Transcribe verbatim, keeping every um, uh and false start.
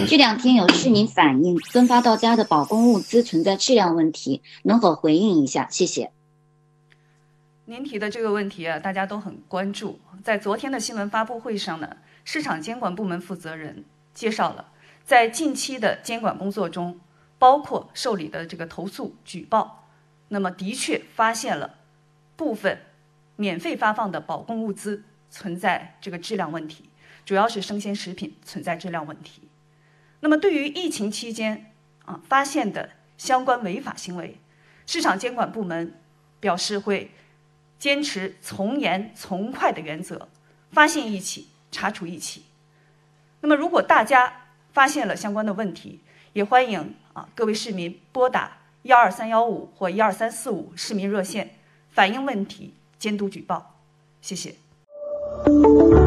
这两天有市民反映分发到家的保供物资存在质量问题，能否回应一下？谢谢。 您提的这个问题啊，大家都很关注。在昨天的新闻发布会上呢，市场监管部门负责人介绍了，在近期的监管工作中，包括受理的这个投诉举报，那么的确发现了部分免费发放的保供物资存在这个质量问题，主要是生鲜食品存在质量问题。那么对于疫情期间啊发现的相关违法行为，市场监管部门表示会坚持从严从快的原则，发现一起查处一起。那么如果大家发现了相关的问题，也欢迎啊各位市民拨打幺二三幺五或一二三四五市民热线反映问题，监督举报。谢谢。